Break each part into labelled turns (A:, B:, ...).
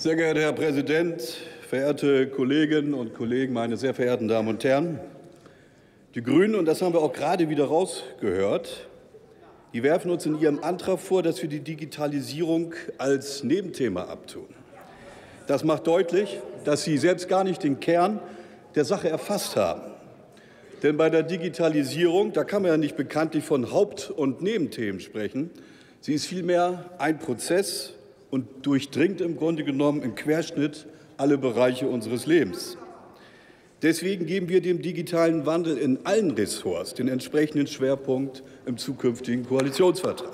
A: Sehr geehrter Herr Präsident, verehrte Kolleginnen und Kollegen, meine sehr verehrten Damen und Herren! Die Grünen, und das haben wir auch gerade wieder rausgehört, die werfen uns in ihrem Antrag vor, dass wir die Digitalisierung als Nebenthema abtun. Das macht deutlich, dass sie selbst gar nicht den Kern der Sache erfasst haben. Denn bei der Digitalisierung, da kann man ja nicht bekanntlich von Haupt- und Nebenthemen sprechen. Sie ist vielmehr ein Prozess und durchdringt im Grunde genommen im Querschnitt alle Bereiche unseres Lebens. Deswegen geben wir dem digitalen Wandel in allen Ressorts den entsprechenden Schwerpunkt im zukünftigen Koalitionsvertrag.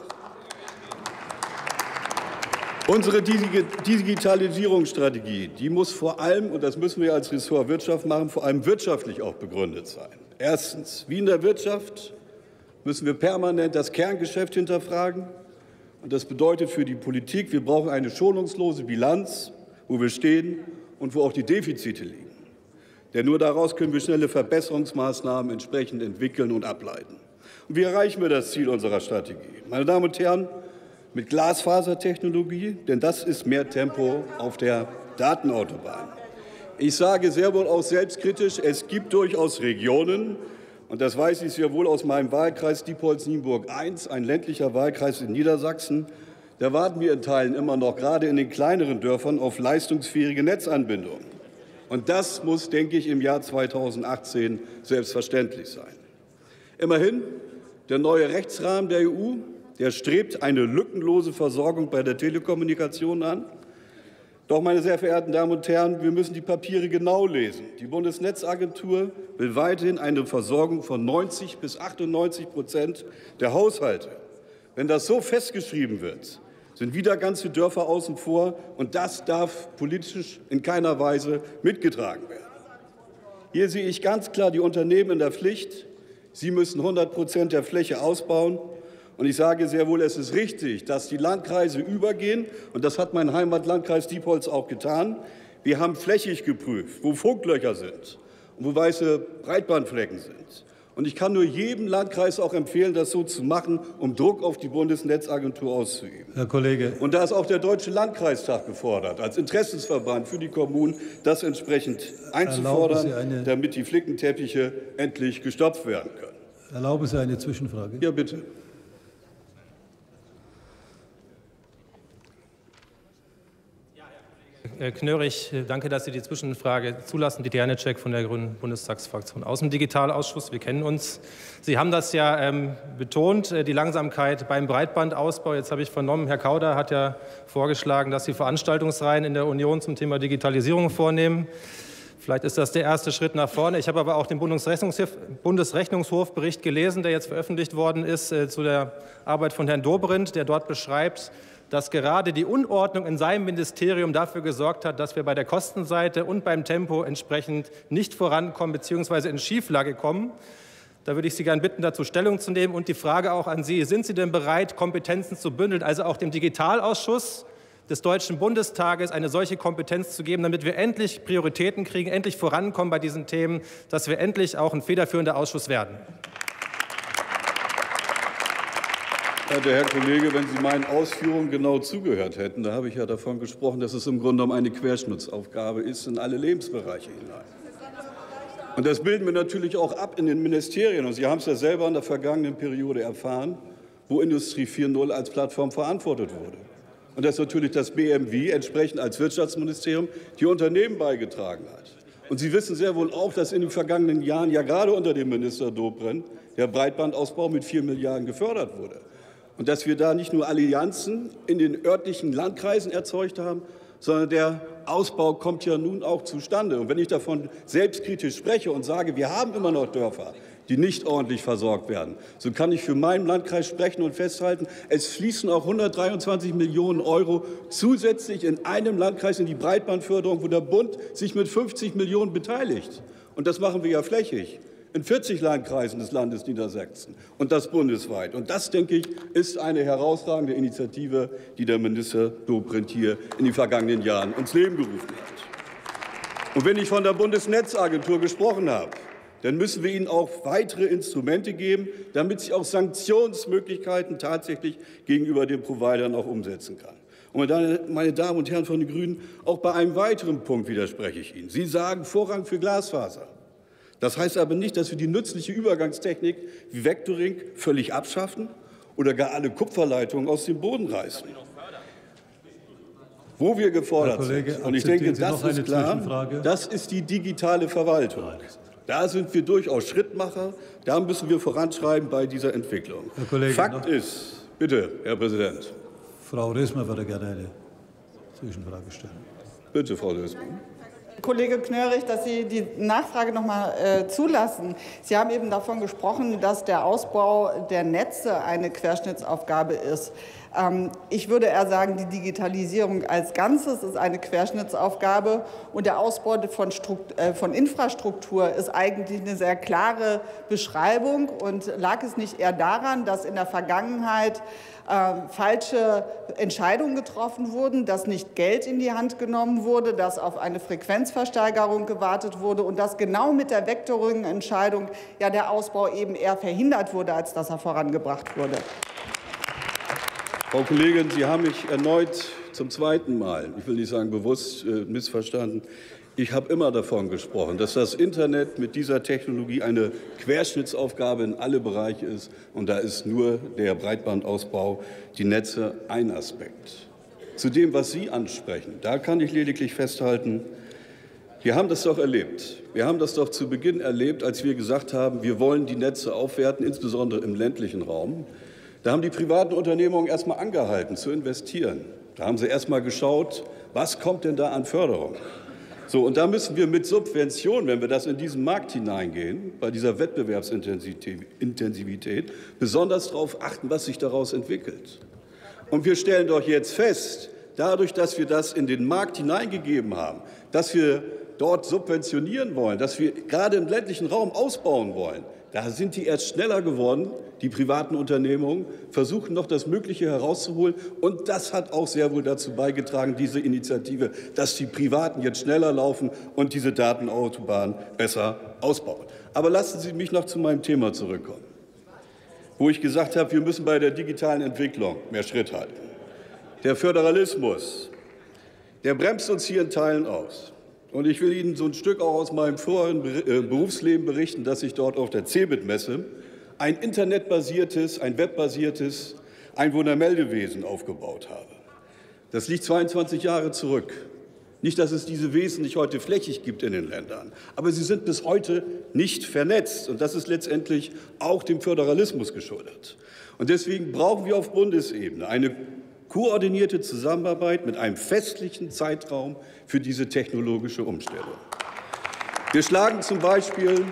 A: Unsere Digitalisierungsstrategie, die muss vor allem, und das müssen wir als Ressort Wirtschaft machen, vor allem wirtschaftlich auch begründet sein. Erstens, wie in der Wirtschaft müssen wir permanent das Kerngeschäft hinterfragen. Und das bedeutet für die Politik, wir brauchen eine schonungslose Bilanz, wo wir stehen und wo auch die Defizite liegen. Denn nur daraus können wir schnelle Verbesserungsmaßnahmen entsprechend entwickeln und ableiten. Und wie erreichen wir das Ziel unserer Strategie? Meine Damen und Herren, mit Glasfasertechnologie, denn das ist mehr Tempo auf der Datenautobahn. Ich sage sehr wohl auch selbstkritisch, es gibt durchaus Regionen, und das weiß ich sehr wohl aus meinem Wahlkreis Diepholz-Nienburg I, ein ländlicher Wahlkreis in Niedersachsen, da warten wir in Teilen immer noch, gerade in den kleineren Dörfern, auf leistungsfähige Netzanbindungen. Und das muss, denke ich, im Jahr 2018 selbstverständlich sein. Immerhin, der neue Rechtsrahmen der EU, der strebt eine lückenlose Versorgung bei der Telekommunikation an. Doch, meine sehr verehrten Damen und Herren, wir müssen die Papiere genau lesen. Die Bundesnetzagentur will weiterhin eine Versorgung von 90 bis 98% der Haushalte. Wenn das so festgeschrieben wird, sind wieder ganze Dörfer außen vor, und das darf politisch in keiner Weise mitgetragen werden. Hier sehe ich ganz klar die Unternehmen in der Pflicht. Sie müssen 100% der Fläche ausbauen. Und ich sage sehr wohl, es ist richtig, dass die Landkreise übergehen, und das hat mein Heimatlandkreis Diepholz auch getan. Wir haben flächig geprüft, wo Funklöcher sind und wo weiße Breitbandflecken sind. Und ich kann nur jedem Landkreis auch empfehlen, das so zu machen, um Druck auf die Bundesnetzagentur auszuüben.
B: Herr Kollege.
A: Und da ist auch der Deutsche Landkreistag gefordert, als Interessensverband für die Kommunen, das entsprechend einzufordern, damit die Flickenteppiche endlich gestopft werden können.
B: Erlauben Sie eine Zwischenfrage?
A: Ja, bitte.
C: Herr Knörrich, danke, dass Sie die Zwischenfrage zulassen. Dieter Janicek von der Grünen Bundestagsfraktion aus dem Digitalausschuss. Wir kennen uns. Sie haben das ja betont, die Langsamkeit beim Breitbandausbau. Jetzt habe ich vernommen, Herr Kauder hat ja vorgeschlagen, dass Sie Veranstaltungsreihen in der Union zum Thema Digitalisierung vornehmen. Vielleicht ist das der erste Schritt nach vorne. Ich habe aber auch den Bundesrechnungshofbericht gelesen, der jetzt veröffentlicht worden ist, zu der Arbeit von Herrn Dobrindt, der dort beschreibt, dass gerade die Unordnung in seinem Ministerium dafür gesorgt hat, dass wir bei der Kostenseite und beim Tempo entsprechend nicht vorankommen bzw. in Schieflage kommen. Da würde ich Sie gerne bitten, dazu Stellung zu nehmen. Und die Frage auch an Sie, sind Sie denn bereit, Kompetenzen zu bündeln, also auch dem Digitalausschuss des Deutschen Bundestages eine solche Kompetenz zu geben, damit wir endlich Prioritäten kriegen, endlich vorankommen bei diesen Themen, dass wir endlich auch ein federführender Ausschuss werden?
A: Herr Kollege, wenn Sie meinen Ausführungen genau zugehört hätten, da habe ich ja davon gesprochen, dass es im Grunde genommen eine Querschnittsaufgabe ist in alle Lebensbereiche hinein. Und das bilden wir natürlich auch ab in den Ministerien. Und Sie haben es ja selber in der vergangenen Periode erfahren, wo Industrie 4.0 als Plattform verantwortet wurde. Und dass natürlich das BMW entsprechend als Wirtschaftsministerium die Unternehmen beigetragen hat. Und Sie wissen sehr wohl auch, dass in den vergangenen Jahren ja gerade unter dem Minister Dobrindt der Breitbandausbau mit 4 Milliarden gefördert wurde. Und dass wir da nicht nur Allianzen in den örtlichen Landkreisen erzeugt haben, sondern der Ausbau kommt ja nun auch zustande. Und wenn ich davon selbstkritisch spreche und sage, wir haben immer noch Dörfer, die nicht ordentlich versorgt werden, so kann ich für meinen Landkreis sprechen und festhalten, es fließen auch 123 Millionen € zusätzlich in einem Landkreis in die Breitbandförderung, wo der Bund sich mit 50 Millionen beteiligt. Und das machen wir ja flächig in 40 Landkreisen des Landes Niedersachsen und das bundesweit. Und das, denke ich, ist eine herausragende Initiative, die der Minister Dobrindt hier in den vergangenen Jahren ins Leben gerufen hat. Und wenn ich von der Bundesnetzagentur gesprochen habe, dann müssen wir ihnen auch weitere Instrumente geben, damit sie auch Sanktionsmöglichkeiten tatsächlich gegenüber den Providern auch umsetzen kann. Und meine Damen und Herren von den Grünen, auch bei einem weiteren Punkt widerspreche ich Ihnen. Sie sagen Vorrang für Glasfaser. Das heißt aber nicht, dass wir die nützliche Übergangstechnik wie Vectoring völlig abschaffen oder gar alle Kupferleitungen aus dem Boden reißen. Wo wir gefordert sind, und ich denke, das ist klar, das ist die digitale Verwaltung. Da sind wir durchaus Schrittmacher. Da müssen wir voranschreiben bei dieser Entwicklung. Fakt ist, bitte, Herr Präsident.
B: Frau Rösmer würde gerne eine Zwischenfrage stellen.
A: Bitte, Frau Rösmer.
D: Kollege Knörrich, dass Sie die Nachfrage noch mal zulassen. Sie haben eben davon gesprochen, dass der Ausbau der Netze eine Querschnittsaufgabe ist. Ich würde eher sagen, die Digitalisierung als Ganzes ist eine Querschnittsaufgabe und der Ausbau von Infrastruktur ist eigentlich eine sehr klare Beschreibung. Und lag es nicht eher daran, dass in der Vergangenheit falsche Entscheidungen getroffen wurden, dass nicht Geld in die Hand genommen wurde, dass auf eine Frequenzversteigerung gewartet wurde und dass genau mit der Vectoring-Entscheidung ja der Ausbau eben eher verhindert wurde, als dass er vorangebracht wurde?
A: Frau Kollegin, Sie haben mich erneut zum zweiten Mal, ich will nicht sagen bewusst, missverstanden. Ich habe immer davon gesprochen, dass das Internet mit dieser Technologie eine Querschnittsaufgabe in alle Bereiche ist. Und da ist nur der Breitbandausbau, die Netze, ein Aspekt. Zu dem, was Sie ansprechen, da kann ich lediglich festhalten, wir haben das doch erlebt. Wir haben das doch zu Beginn erlebt, als wir gesagt haben, wir wollen die Netze aufwerten, insbesondere im ländlichen Raum. Da haben die privaten Unternehmungen erst mal angehalten zu investieren. Da haben sie erst mal geschaut, was kommt denn da an Förderung? So, und da müssen wir mit Subventionen, wenn wir das in diesen Markt hineingehen, bei dieser Wettbewerbsintensivität, besonders darauf achten, was sich daraus entwickelt. Und wir stellen doch jetzt fest, dadurch, dass wir das in den Markt hineingegeben haben, dass wir dort subventionieren wollen, dass wir gerade im ländlichen Raum ausbauen wollen, da sind die erst schneller geworden, die privaten Unternehmungen, versuchen noch das Mögliche herauszuholen. Und das hat auch sehr wohl dazu beigetragen, diese Initiative, dass die Privaten jetzt schneller laufen und diese Datenautobahn besser ausbauen. Aber lassen Sie mich noch zu meinem Thema zurückkommen, wo ich gesagt habe, wir müssen bei der digitalen Entwicklung mehr Schritt halten. Der Föderalismus, der bremst uns hier in Teilen aus. Und ich will Ihnen so ein Stück auch aus meinem vorherigen Berufsleben berichten, dass ich dort auf der CeBIT-Messe ein internetbasiertes, ein webbasiertes Einwohnermeldewesen aufgebaut habe. Das liegt 22 Jahre zurück. Nicht, dass es diese Wesen nicht heute flächig gibt in den Ländern, aber sie sind bis heute nicht vernetzt. Und das ist letztendlich auch dem Föderalismus geschuldet. Und deswegen brauchen wir auf Bundesebene eine koordinierte Zusammenarbeit mit einem festlichen Zeitraum für diese technologische Umstellung. Wir schlagen zum Beispiel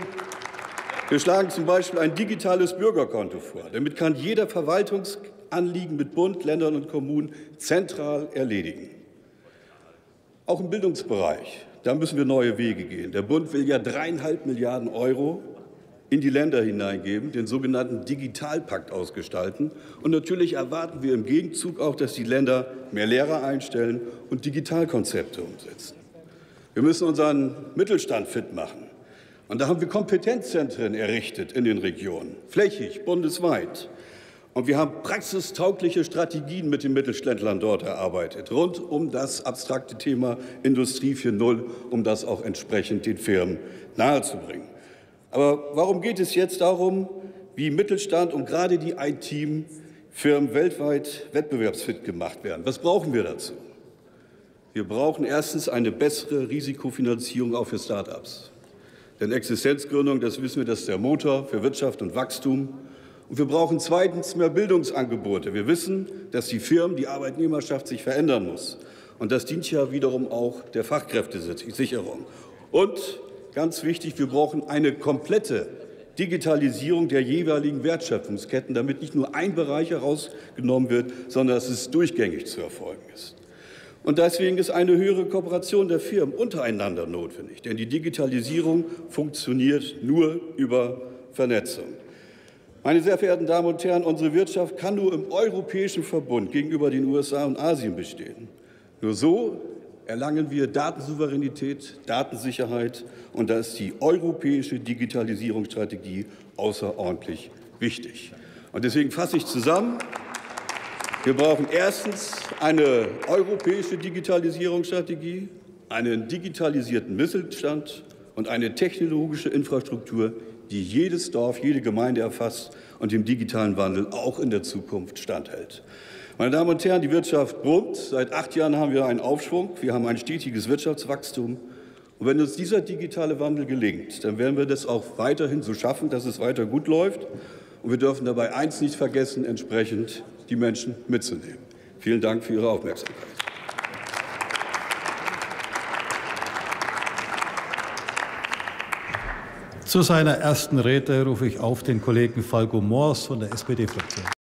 A: ein digitales Bürgerkonto vor. Damit kann jeder Verwaltungsanliegen mit Bund, Ländern und Kommunen zentral erledigen. Auch im Bildungsbereich, da müssen wir neue Wege gehen. Der Bund will ja 3,5 Milliarden € in die Länder hineingeben, den sogenannten Digitalpakt ausgestalten. Und natürlich erwarten wir im Gegenzug auch, dass die Länder mehr Lehrer einstellen und Digitalkonzepte umsetzen. Wir müssen unseren Mittelstand fit machen. Und da haben wir Kompetenzzentren errichtet in den Regionen, flächig, bundesweit. Und wir haben praxistaugliche Strategien mit den Mittelständlern dort erarbeitet, rund um das abstrakte Thema Industrie 4.0, um das auch entsprechend den Firmen nahezubringen. Aber warum geht es jetzt darum, wie Mittelstand und gerade die IT-Firmen weltweit wettbewerbsfit gemacht werden? Was brauchen wir dazu? Wir brauchen erstens eine bessere Risikofinanzierung auch für Start-ups. Denn Existenzgründung, das wissen wir, das ist der Motor für Wirtschaft und Wachstum. Und wir brauchen zweitens mehr Bildungsangebote. Wir wissen, dass die Firmen, die Arbeitnehmerschaft sich verändern muss. Und das dient ja wiederum auch der Fachkräftesicherung. Und ganz wichtig, wir brauchen eine komplette Digitalisierung der jeweiligen Wertschöpfungsketten, damit nicht nur ein Bereich herausgenommen wird, sondern dass es durchgängig zu erfolgen ist. Und deswegen ist eine höhere Kooperation der Firmen untereinander notwendig. Denn die Digitalisierung funktioniert nur über Vernetzung. Meine sehr verehrten Damen und Herren, unsere Wirtschaft kann nur im europäischen Verbund gegenüber den USA und Asien bestehen. Nur so erlangen wir Datensouveränität, Datensicherheit. Und da ist die europäische Digitalisierungsstrategie außerordentlich wichtig. Und deswegen fasse ich zusammen. Wir brauchen erstens eine europäische Digitalisierungsstrategie, einen digitalisierten Mittelstand und eine technologische Infrastruktur, die jedes Dorf, jede Gemeinde erfasst und dem digitalen Wandel auch in der Zukunft standhält. Meine Damen und Herren, die Wirtschaft brummt. Seit 8 Jahren haben wir einen Aufschwung. Wir haben ein stetiges Wirtschaftswachstum. Und wenn uns dieser digitale Wandel gelingt, dann werden wir das auch weiterhin so schaffen, dass es weiter gut läuft. Und wir dürfen dabei eins nicht vergessen, entsprechend die Menschen mitzunehmen. Vielen Dank für Ihre Aufmerksamkeit.
B: Zu seiner ersten Rede rufe ich auf den Kollegen Falco Moors von der SPD-Fraktion.